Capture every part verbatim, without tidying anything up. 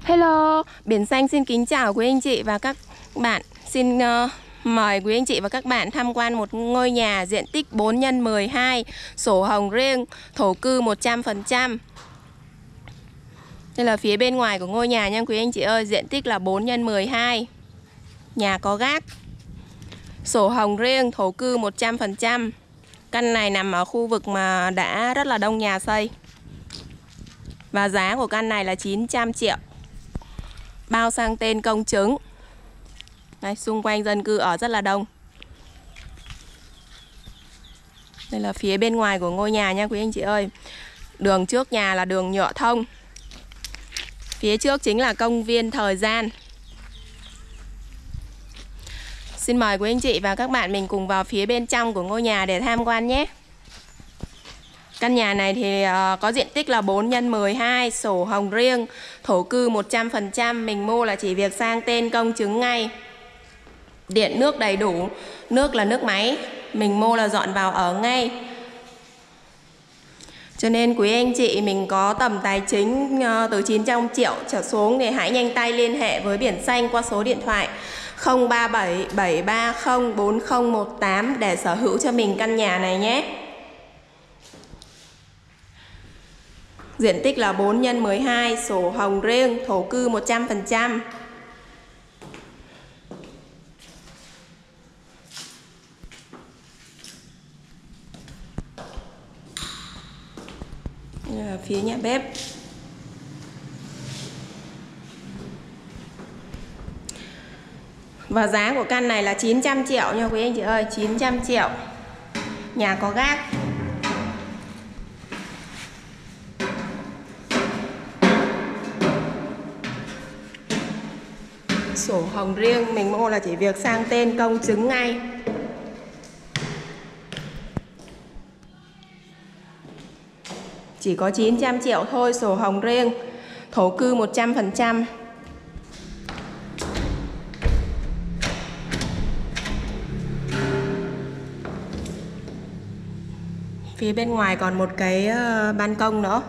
Hello, Biển Xanh xin kính chào quý anh chị và các bạn. Xin uh, mời quý anh chị và các bạn tham quan một ngôi nhà diện tích bốn nhân mười hai, sổ hồng riêng, thổ cư một trăm phần trăm. Đây là phía bên ngoài của ngôi nhà nha quý anh chị ơi, diện tích là bốn nhân mười hai. Nhà có gác, sổ hồng riêng, thổ cư một trăm phần trăm. Căn này nằm ở khu vực mà đã rất là đông nhà xây. Và giá của căn này là chín trăm triệu. Bao sang tên công chứng. Đây, xung quanh dân cư ở rất là đông. Đây là phía bên ngoài của ngôi nhà nha quý anh chị ơi. Đường trước nhà là đường nhựa thông. Phía trước chính là công viên Thời Gian. Xin mời quý anh chị và các bạn mình cùng vào phía bên trong của ngôi nhà để tham quan nhé. Căn nhà này thì uh, có diện tích là bốn nhân mười hai, sổ hồng riêng, thổ cư một trăm phần trăm. Mình mua là chỉ việc sang tên công chứng ngay. Điện nước đầy đủ, nước là nước máy. Mình mua là dọn vào ở ngay. Cho nên quý anh chị mình có tầm tài chính uh, từ chín trăm triệu trở xuống thì hãy nhanh tay liên hệ với Biển Xanh qua số điện thoại không ba bảy bảy ba không bốn không một tám để sở hữu cho mình căn nhà này nhé. Diện tích là bốn nhân mười hai, sổ hồng riêng, thổ cư một trăm phần trăm. Đây là phía nhà bếp. Và giá của căn này là chín trăm triệu nha quý anh chị ơi, chín trăm triệu. Nhà có gác. Sổ hồng riêng, mình mua là chỉ việc sang tên công chứng ngay. Chỉ có chín trăm triệu thôi, sổ hồng riêng, thổ cư một trăm phần trăm. Phía bên ngoài còn một cái uh, ban công nữa.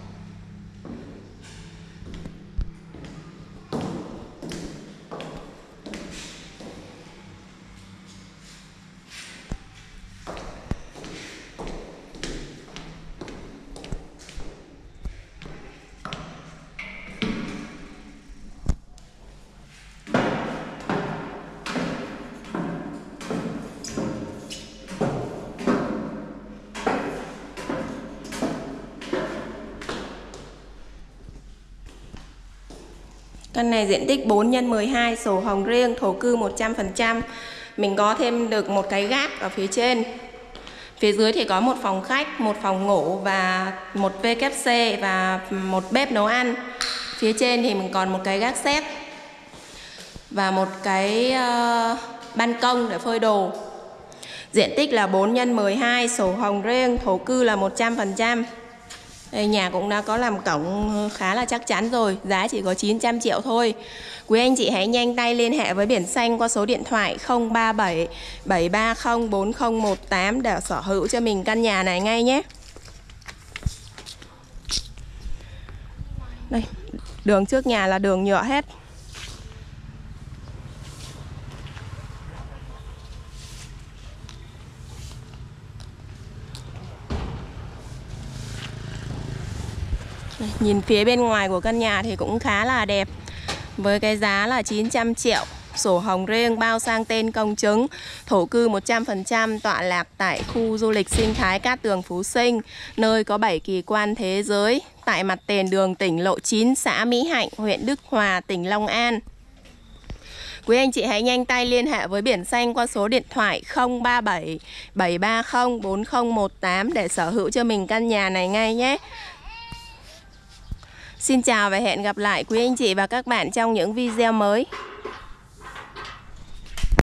Căn này diện tích bốn nhân mười hai, sổ hồng riêng, thổ cư một trăm phần trăm. Mình có thêm được một cái gác ở phía trên. Phía dưới thì có một phòng khách, một phòng ngủ và một vê kép xê và một bếp nấu ăn. Phía trên thì mình còn một cái gác xép và một cái uh, ban công để phơi đồ. Diện tích là bốn nhân mười hai, sổ hồng riêng, thổ cư là một trăm phần trăm. Đây, nhà cũng đã có làm cổng khá là chắc chắn rồi. Giá chỉ có chín trăm triệu thôi. Quý anh chị hãy nhanh tay liên hệ với Biển Xanh qua số điện thoại không ba bảy bảy ba không bốn không một tám để sở hữu cho mình căn nhà này ngay nhé. Đây, đường trước nhà là đường nhựa hết. Nhìn phía bên ngoài của căn nhà thì cũng khá là đẹp. Với cái giá là chín trăm triệu, sổ hồng riêng, bao sang tên công chứng, thổ cư một trăm phần trăm, tọa lạc tại khu du lịch sinh thái Cát Tường Phú Sinh, nơi có bảy kỳ quan thế giới, tại mặt tiền đường tỉnh lộ chín, xã Mỹ Hạnh, huyện Đức Hòa, tỉnh Long An. Quý anh chị hãy nhanh tay liên hệ với Biển Xanh qua số điện thoại không ba bảy bảy ba không bốn không một tám để sở hữu cho mình căn nhà này ngay nhé. Xin chào và hẹn gặp lại quý anh chị và các bạn trong những video mới.